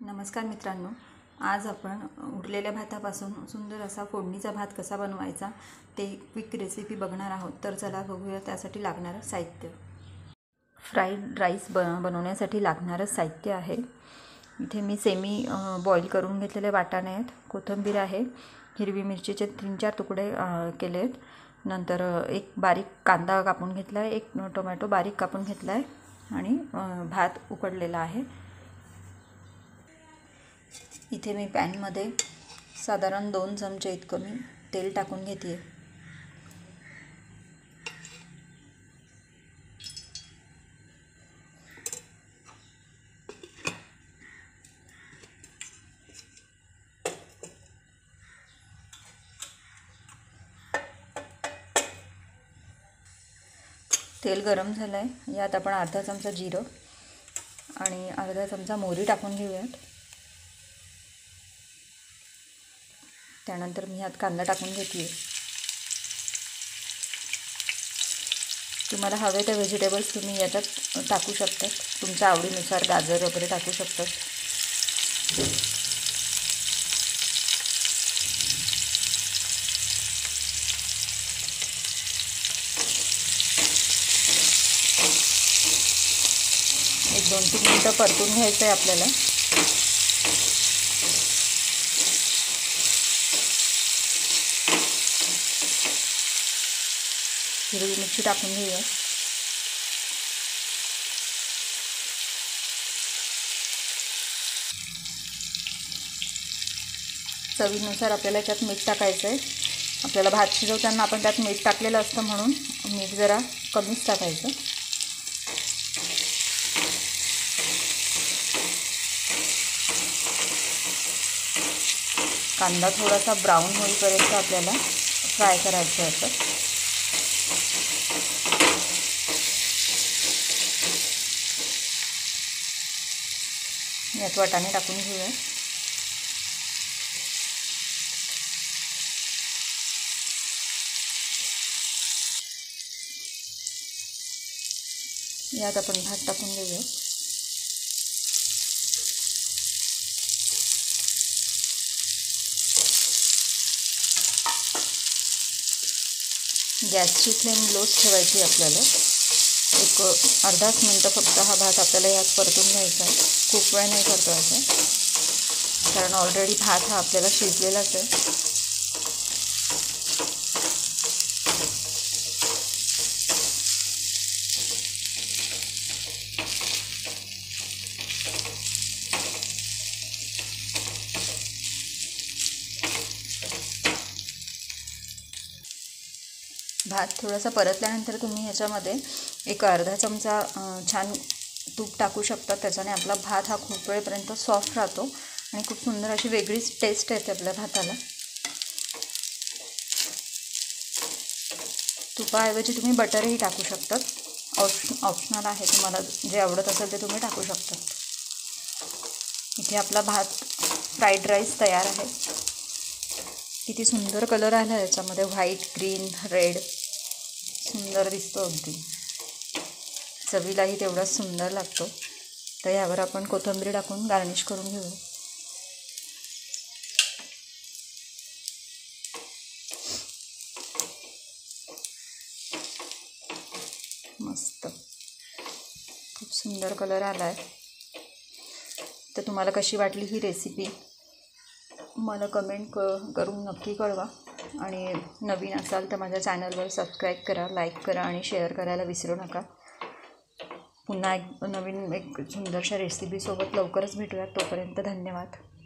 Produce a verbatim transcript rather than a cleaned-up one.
नमस्कार मित्रांनो, आज आपण उरलेल्या भातापासून सुंदर असा फोडणीचा भात कसा बनवायचा ते क्विक रेसिपी बघणार आहोत। तर चला बघूया त्यासाठी लागणारं साहित्य। फ्राईड राईस ब बनवण्यासाठी लागणारं साहित्य आहे। इथे मी सेमी बॉईल करून घेतलेले वाटाणे आहेत, कोथिंबीर आहे, हिरवी मिरचीचे तीन चार तुकडे केले आहेत, नंतर एक बारीक कांदा कापून घेतला आहे, एक टोमॅटो बारीक कापून घेतला आहे आणि भात उकडलेला आहे। इथे मी पॅनमध्ये साधारण दोन चमचे इतकं मी तेल टाकून घेते। तेल गरम झालं आहे, यात आपण अर्धा चमचा जिरं आणि अर्धा चमचा मोहरी टाकून घेऊयात। त्यानंतर मी यात कांदा टाकून घेते। तुम्हाला हवे ते व्हेजिटेबल्स तुम्ही याच्यात टाकू शकता, तुमच्या आवडीनुसार गाजर वगैरे टाकू शकता। एक दोन तीन मिनटं परतून घ्यायचं आहे आपल्याला। हिरवी मिरची टाकून घेऊया। चवीनुसार आपल्याला याच्यात मीठ टाकायचं आहे। आपल्याला भात शिजवताना आपण त्यात मीठ टाकलेलं असतं, म्हणून मीठ जरा कमीच टाकायचं। कांदा थोडासा ब्राऊन होईपर्यंत आपल्याला फ्राय करायचं आहे। यात वाटाणे टाकून घेऊया। यात आपण भात टाकून घेऊया। गॅसची फ्लेम लोच ठेवायची आपल्याला। एक अर्धाच मिनटं फक्त हा भात आपल्याला यात परतून घ्यायचा आहे, खूप वेळ नाही परतवायचा, कारण ऑलरेडी भात हा आपल्याला शिजलेलाच आहे। भात थोडासा परतल्यानंतर तुम्ही ह्याच्यामध्ये एक अर्धा चमचा छान तूप टाकू शकता। त्याच्याने आपला भात हा खूप वेळपर्यंत सॉफ्ट राहतो आणि खूप सुंदर अशी वेगळीच टेस्ट येते आपल्या भाताला। तुपाऐवजी तुम्ही बटरही टाकू शकतात, ऑप्श ऑप्शनल आहे, तुम्हाला जे आवडत असेल ते तुम्ही टाकू शकता। इथे आपला भात फ्राईड राईस तयार आहे। किती सुंदर कलर आला आहे याच्यामध्ये, व्हाईट, ग्रीन, रेड, सुंदर दिसतो अगदी। चवीलाही तेवढाच सुंदर लागतो। तर यावर आपण कोथिंबीर टाकून गार्निश करून घेऊ। मस्त, खूप सुंदर कलर आला आहे। तर तुम्हाला कशी वाटली ही रेसिपी मला कमेंट क करून नक्की कळवा, आणि नवीन असाल तर माझ्या चॅनलवर सबस्क्राईब करा, लाईक करा आणि शेअर करायला विसरू नका। पुन्हा एक नवीन एक सुंदरशा रेसिपीसोबत लवकरच भेटूयात। तोपर्यंत धन्यवाद।